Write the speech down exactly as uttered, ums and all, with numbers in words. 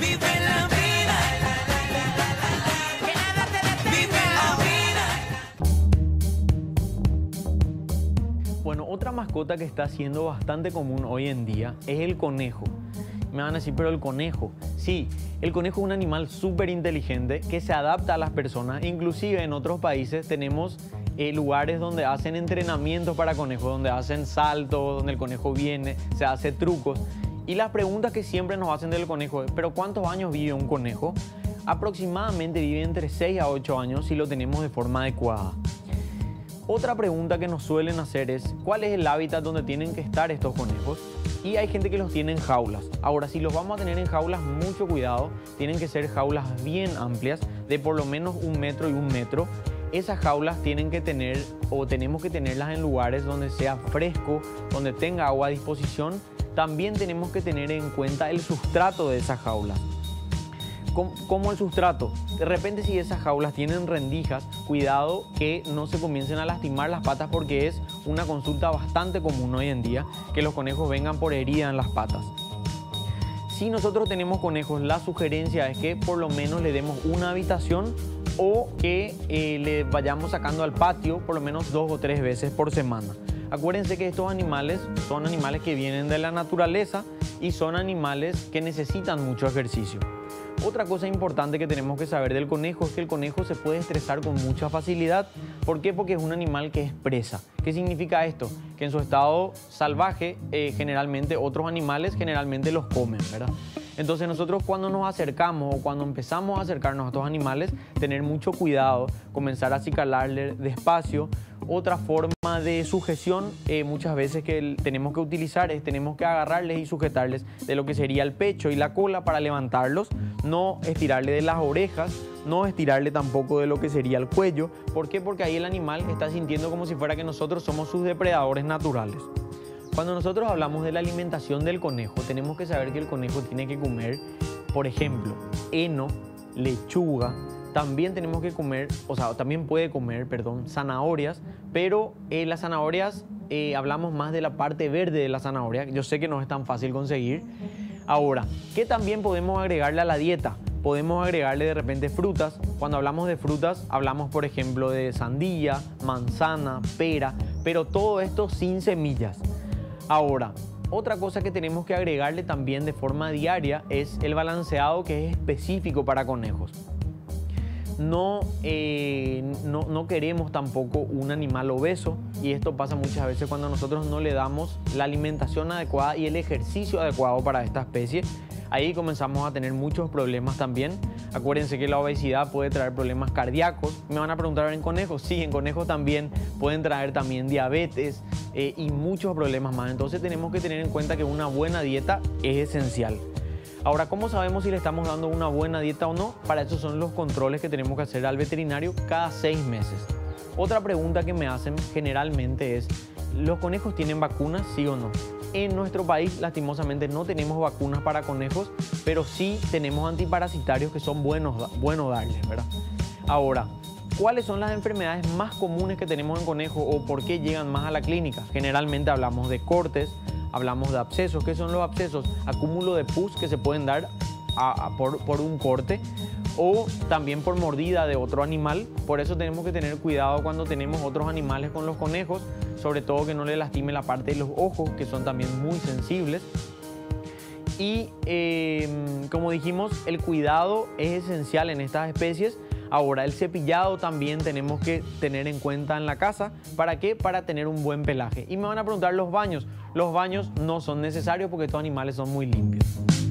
Vive la vida, que nada te detenga. Bueno, otra mascota que está siendo bastante común hoy en día es el conejo. Me van a decir, pero el conejo. Sí, el conejo es un animal súper inteligente que se adapta a las personas. Inclusive en otros países tenemos eh, lugares donde hacen entrenamientos para conejos, donde hacen saltos, donde el conejo viene, se hace trucos. Y las preguntas que siempre nos hacen del conejo es, ¿pero cuántos años vive un conejo? Aproximadamente vive entre seis a ocho años si lo tenemos de forma adecuada. Otra pregunta que nos suelen hacer es, ¿cuál es el hábitat donde tienen que estar estos conejos? Y hay gente que los tiene en jaulas. Ahora, si los vamos a tener en jaulas, mucho cuidado. Tienen que ser jaulas bien amplias, de por lo menos un metro y un metro. Esas jaulas tienen que tener, o tenemos que tenerlas en lugares donde sea fresco, donde tenga agua a disposición. También tenemos que tener en cuenta el sustrato de esas jaulas. Como el sustrato, de repente si esas jaulas tienen rendijas, cuidado que no se comiencen a lastimar las patas porque es una consulta bastante común hoy en día que los conejos vengan por herida en las patas. Si nosotros tenemos conejos, la sugerencia es que por lo menos le demos una habitación o que eh, le vayamos sacando al patio por lo menos dos o tres veces por semana. Acuérdense que estos animales son animales que vienen de la naturaleza y son animales que necesitan mucho ejercicio. Otra cosa importante que tenemos que saber del conejo es que el conejo se puede estresar con mucha facilidad. ¿Por qué? Porque es un animal que es presa. ¿Qué significa esto? Que en su estado salvaje, eh, generalmente otros animales generalmente los comen, ¿verdad? Entonces nosotros cuando nos acercamos o cuando empezamos a acercarnos a estos animales, tener mucho cuidado, comenzar a acicalarle despacio. Otra forma de sujeción eh, muchas veces que tenemos que utilizar es tenemos que agarrarles y sujetarles de lo que sería el pecho y la cola para levantarlos, no estirarle de las orejas, no estirarle tampoco de lo que sería el cuello. ¿Por qué? Porque ahí el animal está sintiendo como si fuera que nosotros somos sus depredadores naturales. Cuando nosotros hablamos de la alimentación del conejo, tenemos que saber que el conejo tiene que comer, por ejemplo, heno, lechuga. También tenemos que comer, o sea, también puede comer, perdón, zanahorias, pero eh, las zanahorias, eh, hablamos más de la parte verde de la zanahoria. Yo sé que no es tan fácil conseguir. Ahora, ¿qué también podemos agregarle a la dieta? Podemos agregarle de repente frutas. Cuando hablamos de frutas, hablamos, por ejemplo, de sandía, manzana, pera, pero todo esto sin semillas. Ahora, otra cosa que tenemos que agregarle también de forma diaria es el balanceado que es específico para conejos. No, eh, no, no queremos tampoco un animal obeso y esto pasa muchas veces cuando nosotros no le damos la alimentación adecuada y el ejercicio adecuado para esta especie. Ahí comenzamos a tener muchos problemas también. Acuérdense que la obesidad puede traer problemas cardíacos. Me van a preguntar, ¿en conejos? Sí, en conejos también pueden traer también diabetes eh, y muchos problemas más. Entonces tenemos que tener en cuenta que una buena dieta es esencial. Ahora, ¿cómo sabemos si le estamos dando una buena dieta o no? Para eso son los controles que tenemos que hacer al veterinario cada seis meses. Otra pregunta que me hacen generalmente es, ¿los conejos tienen vacunas, sí o no? En nuestro país, lastimosamente, no tenemos vacunas para conejos, pero sí tenemos antiparasitarios que son buenos, buenos darles, ¿verdad? Ahora, ¿cuáles son las enfermedades más comunes que tenemos en conejos o por qué llegan más a la clínica? Generalmente hablamos de cortes, hablamos de abscesos. ¿Qué son los abscesos? Acúmulo de pus que se pueden dar a, a, por, por un corte o también por mordida de otro animal. Por eso tenemos que tener cuidado cuando tenemos otros animales con los conejos, sobre todo que no le lastime la parte de los ojos, que son también muy sensibles. Y eh, como dijimos, el cuidado es esencial en estas especies. Ahora, el cepillado también tenemos que tener en cuenta en la casa. ¿Para qué? Para tener un buen pelaje. Y me van a preguntar los baños. Los baños no son necesarios porque estos animales son muy limpios.